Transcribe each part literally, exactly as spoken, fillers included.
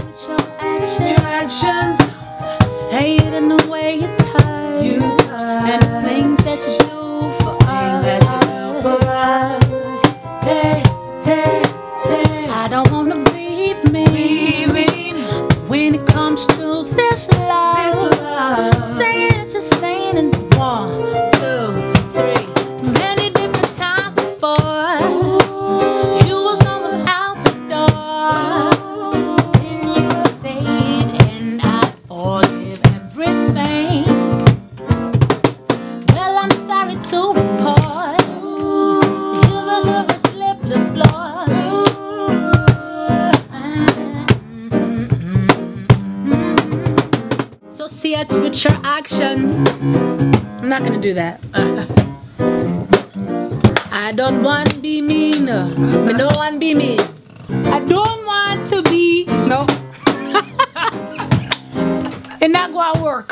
with your actions. Your actions. Say it in the way you touch. You touch. And the things that you do for Things us. that you do for us. Hey, hey, hey. I don't wanna be mean. Be mean. When it comes to this love, This love. say it, just saying it. One, two, three. Many different times before. Ooh. You was almost out the door. Then you say it, and I forgive everything. Well, I'm sorry to report. You was over slip the floor. So see it with your action. I'm not gonna do that. I don't want to be mean. I don't want to be mean. I don't want to be. No. It's not gonna work.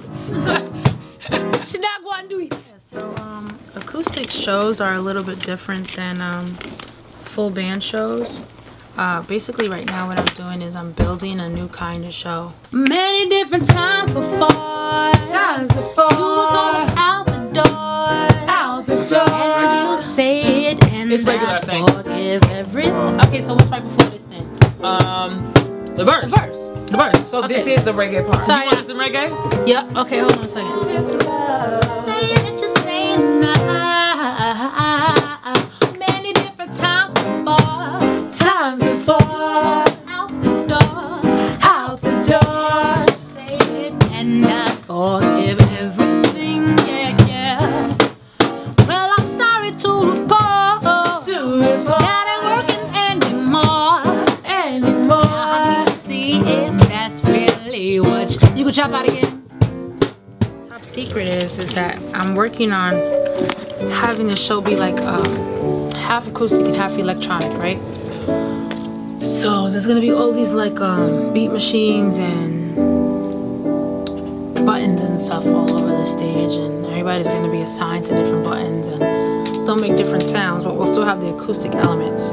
She's not gonna do it. So um, acoustic shows are a little bit different than um, full band shows. Uh, basically right now what I'm doing is I'm building a new kind of show. Many different times before. Times before. You was almost out the door. Out the door. And you say it, and It's regular I thing. forgive everything. Okay, so what's right before this then? Um, the verse. The verse. The verse. So this Okay. is the reggae part. Sorry. You want some reggae? Yep. Okay, hold on a second. This love. Say it, just saying many different times before. Times before. Out the door. Out the door. Say it, and I forgive everything. Yeah, yeah. Well, I'm sorry to report. To report. That ain't working anymore. Anymore. I need to see if that's really what you, you can chop out again. Top secret is is that I'm working on having a show be like um, half acoustic and half electronic, right? So there's gonna be all these like um, beat machines and buttons and stuff all over the stage, and everybody's gonna be assigned to different buttons, and they'll make different sounds, but we'll still have the acoustic elements.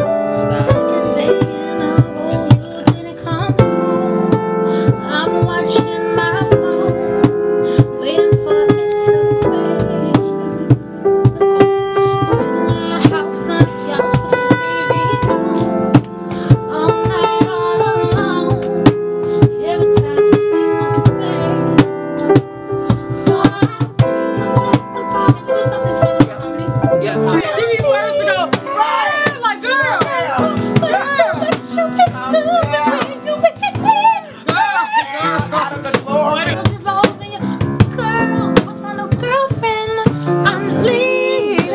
I'm watching my phone, waiting for it to rain. Let's go. Sitting in the house on the couch with the T V on, all night, all alone. Every time you say one thing, so I think I'm just about to do something for the companies. Yeah. She be first to go. Right. Like, girl. Girl, what you been doing? You been Out of the glory. Just by opening your girl, what's my new girlfriend? I'm leaving.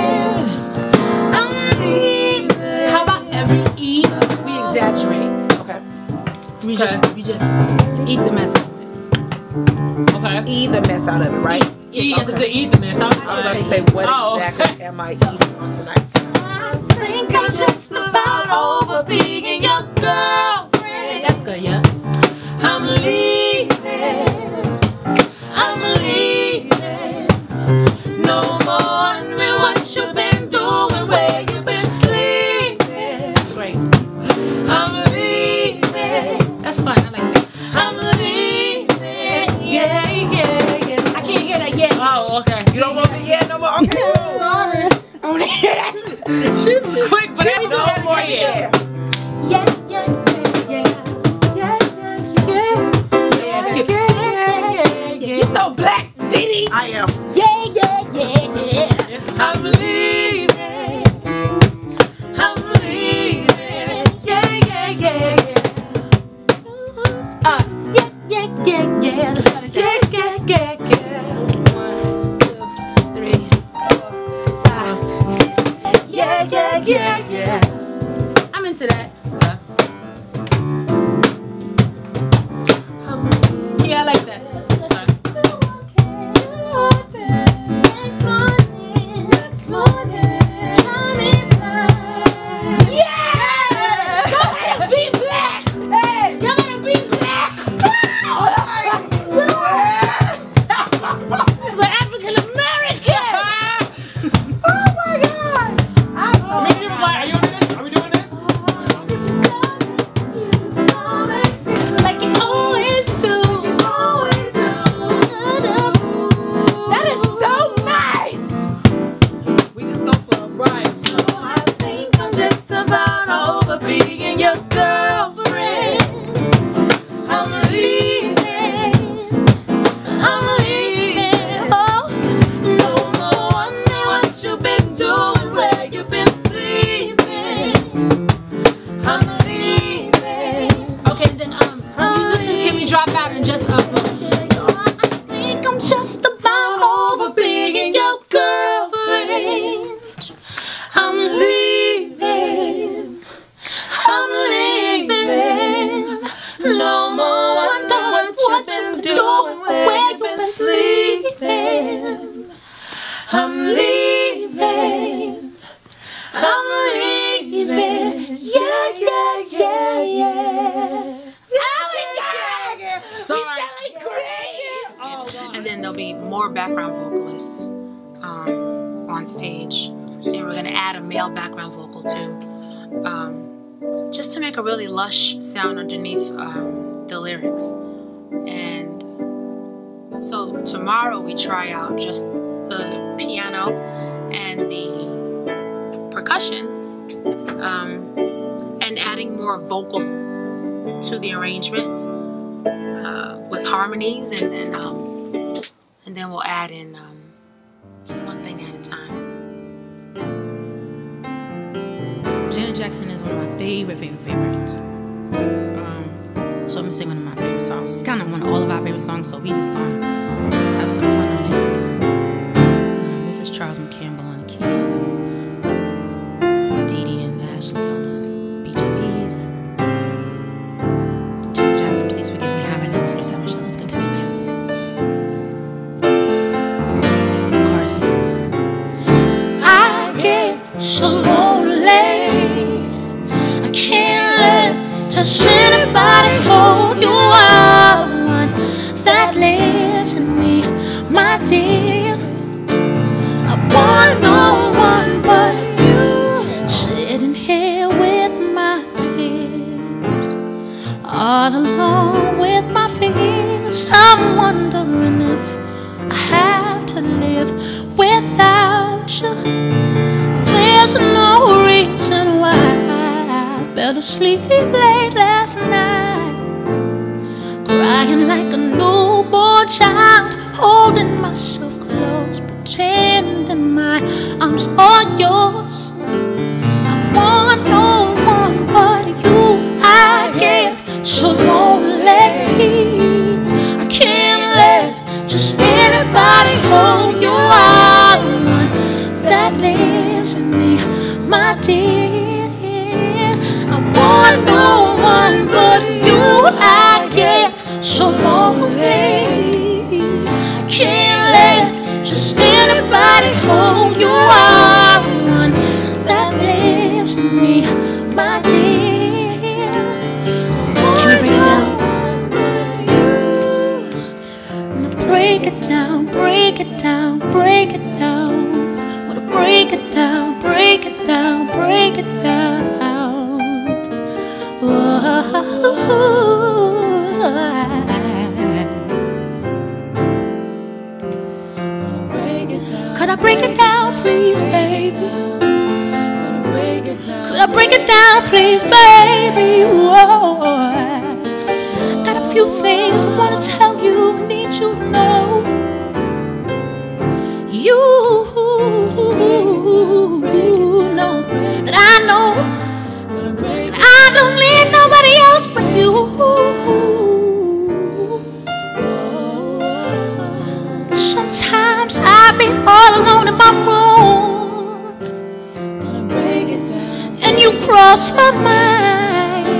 I'm leaving. How about every E we exaggerate? Okay. We Okay. just we just eat the mess out of it. Okay. Eat the mess out of it, right? Eat, Okay. okay. eat the mess. I was I was about like, to say, what oh, exactly okay. am I eating on tonight? I think I'm just about over being your girlfriend. That's good, yeah. I'm leaving. I'm leaving. No more wondering what you've been doing, where you've been sleeping. Great. I'm leaving. That's fun. I like that. I'm leaving. Yeah, yeah, yeah. I can't hear that yet. Oh, okay. You don't want the yeah no more? Okay, cool. Sorry. I want to hear that. She was quick, but I No don't more know yeah. Yeah, yeah, yeah, yeah. Yeah, yeah, yeah. Yeah, skip. Yeah, yeah, yeah, yeah. You're so black, Diddy. I am. Yeah, yeah, yeah, yeah. I'm leaving. I'm leaving. Yeah, yeah, yeah, yeah. Uh, yeah, yeah, yeah, yeah. Let's try to Yeah, yeah, yeah, yeah. One, two, three, four, five, six. Yeah, yeah, yeah, yeah. I'm into that. Yeah, I like that. No more wondering what you've been doing, where you've been sleeping. I'm leaving, I'm leaving, yeah, yeah, yeah, yeah. So and then there'll be more background vocalists um, on stage, and we're gonna add a male background vocal too, um, just to make a really lush sound underneath um, the lyrics. And so tomorrow we try out just the piano and the percussion, um, and adding more vocal to the arrangements. Uh, with harmonies, and then um, and then we'll add in um, one thing at a time. Janet Jackson is one of my favorite, favorite, favorites. Um, so I'm gonna sing one of my favorite songs. It's kind of one of all of our favorite songs, so we just gonna have some fun on it. Um, this is Charles McCampbell on the keys, and Dee Dee and Ashley on the B G Vs. Janet Jackson, please forgive me. My name is Chrisette Michele. It's good to meet you. It's a chorus. I get so lonely, I can't let just anybody hold you. Are one that lives in me, my dear. I want no one but you, sitting here with my tears, all alone with my fears. I'm wondering if I have to live without you. There's no reason why I fell asleep late last night, crying like a newborn child, holding myself close, pretending my arms are yours. I want no one but you. I get so lonely, I can't let just anybody hold you. Are the one that lives in me, my dear. I want no one but you. I get so lonely, I can't let just anybody hold you. Are the one that lives in me, my dear. Break it down, break it down, break it down. Wanna break it down, break it down, break it down. Whoa. Could I break it down, please, baby? Could I break it down, please, baby? Whoa. Got a few things I wanna tell you, I need you to know. You know that I know that I don't need nobody else but you. Sometimes I be all alone in my room, and you cross my mind.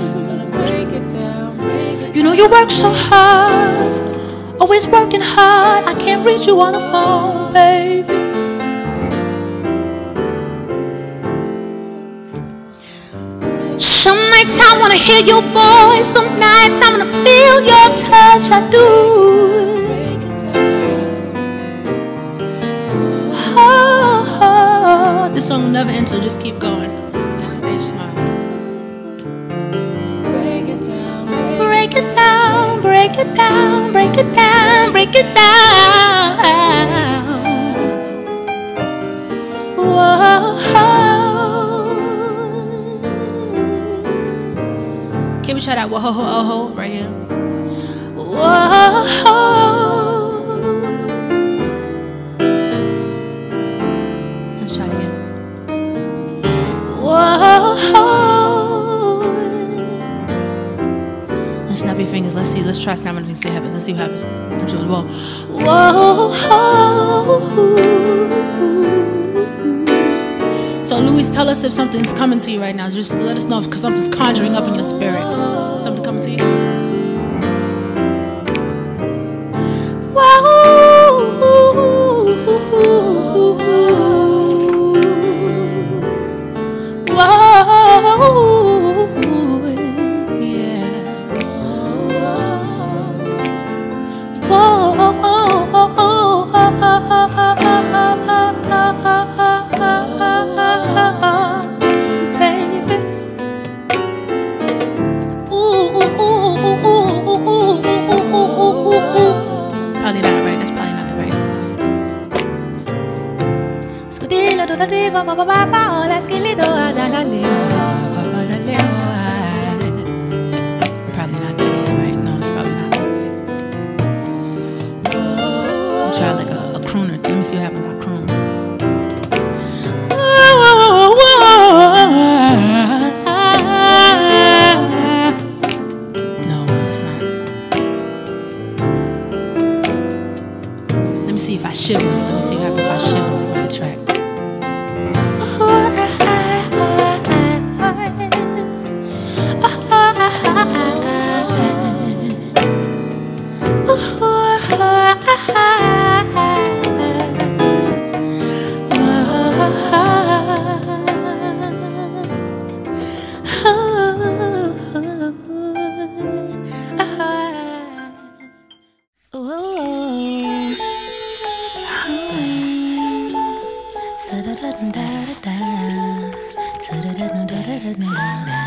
You know you work so hard, always working hard. I can't reach you on the phone, baby. Some nights I wanna hear your voice, some nights I wanna feel your touch. I do. Oh, oh. This song will never end, so just keep going. Stay smart. Break it down, break it down, break it down, break it down, break it down. Whoa. Can we try that whoa ho ho oh ho right here? Whoa. Let's try it again. Whoa. Let's snap your fingers. Let's see. Let's try snapping fingers. See what happens. Let's see what happens. Whoa. Whoa. So Louise, tell us if something's coming to you right now. Just let us know because something's conjuring up in your spirit. Something coming to you? Probably not that either, right? No, it's probably not. I'll try like a, a crooner. Let me see what happens about crooner. No, it's not. Let me see if I shiver. Let me see what happens if I shiver on the track. Da da da da da da da da da da da da da.